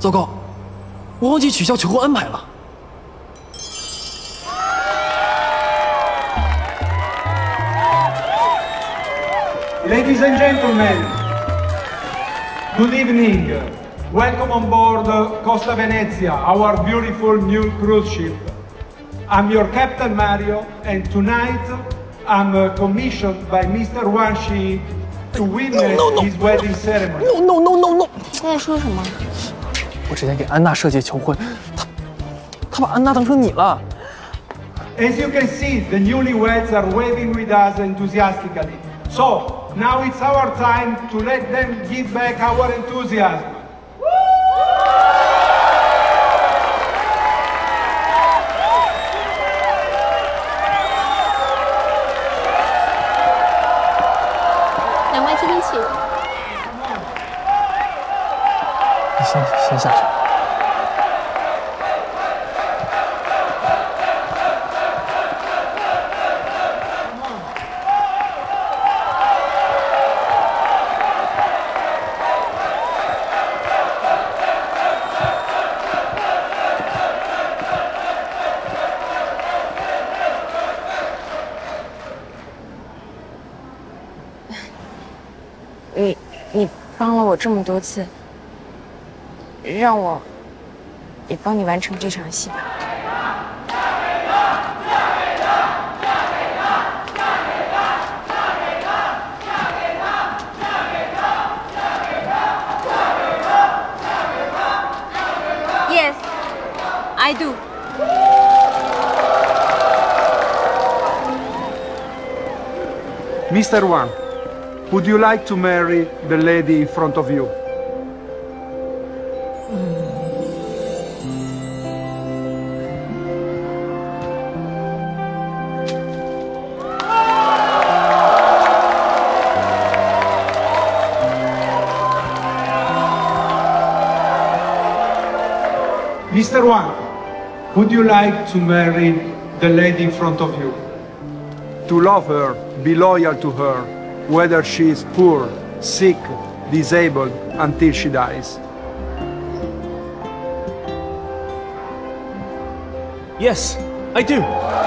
糟糕，我忘记取消求婚安排了。 Ladies and gentlemen, good evening. Welcome on board Costa Venezia, our beautiful new cruise ship. I'm your Captain Mario, and tonight I'm commissioned by Mr. Wang Xi to witness his wedding ceremony. No！ 他在说什么？ 我之前给安娜设计求婚，他把安娜当成你了。 As you can see, the newlyweds are waving with us enthusiastically. So, now it's our time to let them give back our enthusiasm. 两位请一起。 你先下去。 你帮了我这么多次，让我也帮你完成这场戏吧。Yes, I do. Mr. Wang, would you like to marry the lady in front of you? Mr. Wang, would you like to marry the lady in front of you? To love her, be loyal to her, whether she is poor, sick, disabled, until she dies. Yes, I do.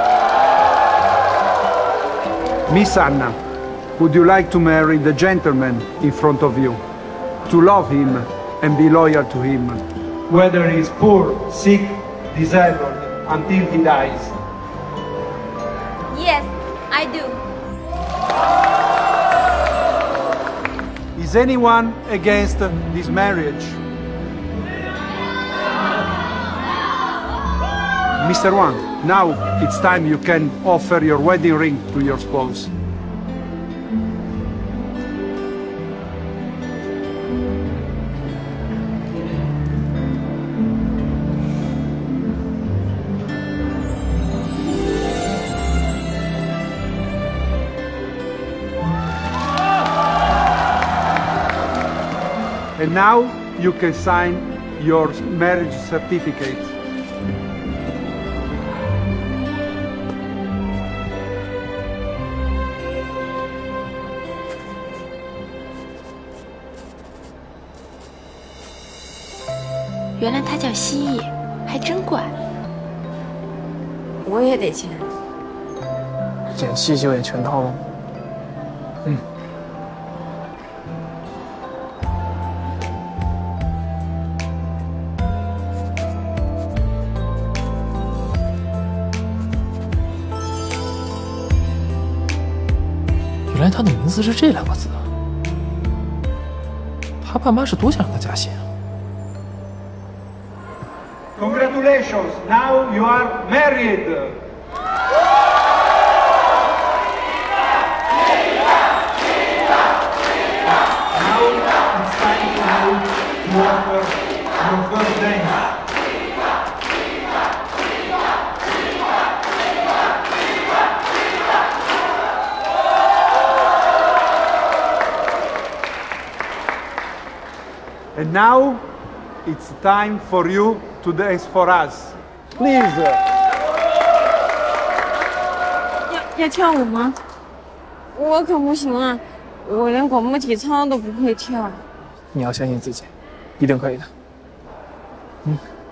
Miss Anna, would you like to marry the gentleman in front of you? To love him and be loyal to him, whether he is poor, sick, disabled, until he dies. Yes, I do. Is anyone against this marriage? Mr. Wang, now it's time you can offer your wedding ring to your spouse. And now you can sign your marriage certificate. "原来他叫蜥蜴，还真怪。我也得签。 演戏就演全套喽。嗯。 原来他的名字是这2个字，他爸妈是多想让他加薪啊！ Congratulations! Now you are married. Now it's time for you to offer your first dance. And now it's time for you to dance for us. Please. 要跳舞吗？我可不行啊，我连广播体操都不会跳。 你要相信自己，一定可以的。 嗯。